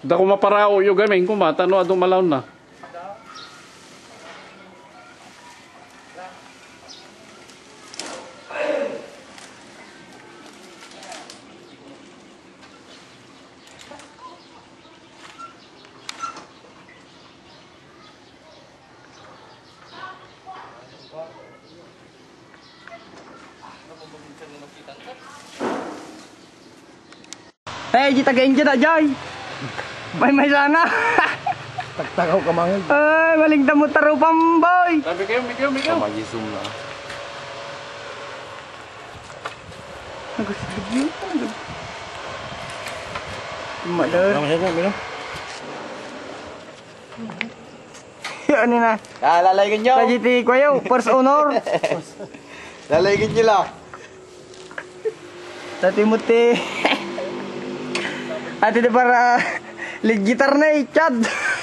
Dako maparao yung gaming kumata no adong malaw na. Di tagain dyan na, Joy. May sana. Tagtakaw ka mangil. Ay, maling damo tarupang, boy. Sabi kayo, Mikaw. Mag-zoom na. Nagusig yun. Malar. Minum. Ano na? Lalagyan nyo. Sa GT ko yun, first honor. Lalagyan nyo lang. Sa Timothy. Ate di para lead guitar na eh, Chad.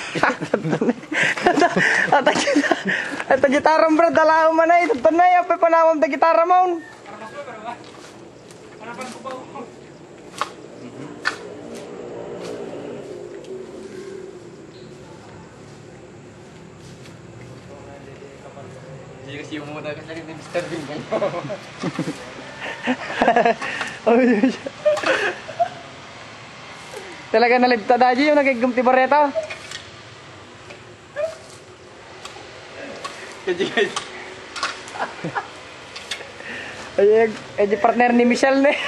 At gitaram bro, dalaw man ay, ito na eh, apay panawam da gitara mo. Hindi kasi yung muna kasi nag-disturbing kayo. Talaga naliptad aja yung nagigumti bareta. Guys. Ay, di partner ni Michelle ne.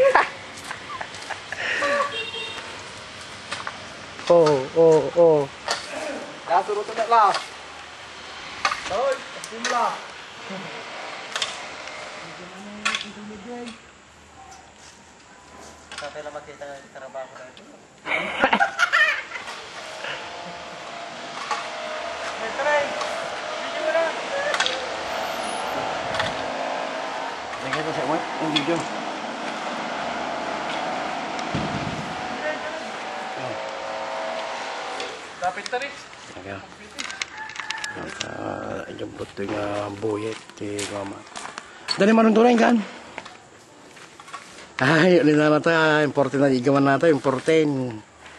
Oh. Nasurot na lang. Hoy, simula. Kapag lang makita ng trabaho na ito. Lagyan ko sa mo ang video. Dapat tarik. Ayan. Jemput dengan buyet di mama. Dari mana tunai kan? Ay, lina nata importin na igaman nata importin.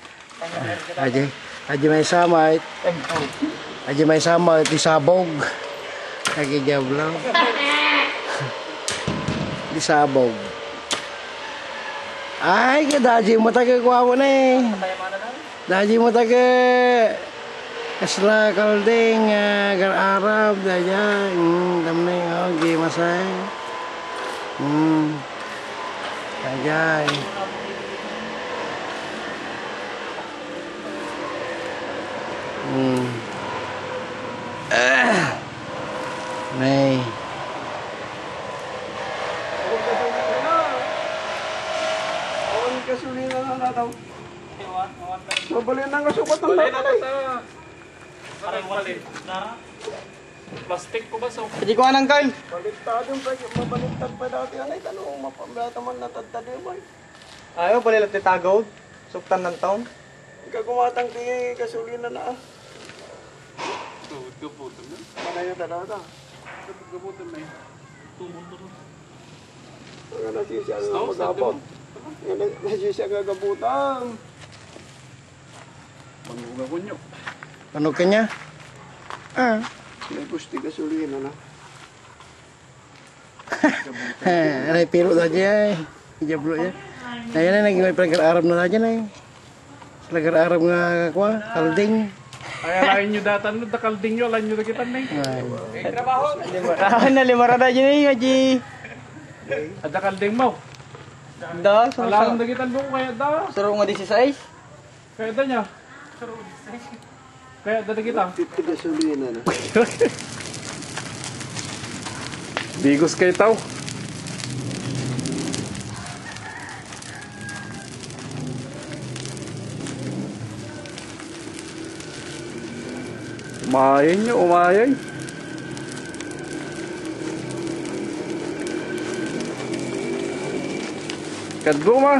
Aji may sama. Aji may sama di sabog. Lagi jablaw. Di sabog. Ay, daji mo taga kuwawa na eh. Daji mo taga Esla kalding agar Arab daja tamne oh gi masai. Ajay. Nih. Awan kasulina na nataw. Mabalin na kasukat ng tatay. Parang balik. Na? Plastic ko ba so? Hindi ko anang kail. Baliktad yung mabaliktad pa dati anay tanong mapambata man natadtad yung boy. Ayaw, palilat ni Tagawd. Suktan ng taon. Ikaw kumatang tingin kasulina na ah. Gabutan na. Manay na dada. Gabutan na yun. Tumulong. Nga nasisya nga magabot. Nga nasisya nga gabutan. Panguga ko nyo. Ano kanya? May gusti gasolina na. Aray piro saja. Ijablo ya. Ayan na naging may pag-arab na saja na. Pag-arab nga kwa, kalding. Ay alain nyo datan no, dakalding nyo, alain nyo dakitan na eh. Trabaho. Nalimara dyan eh, Haji. At dakalding mo. Da, Alain dakitan mo kaya da. Suro nga 16. Kaya da niya. Kaya da kita. Titi gasolina na. Bigos kay tao. Umayan nyo, umayan. Kadbo ma.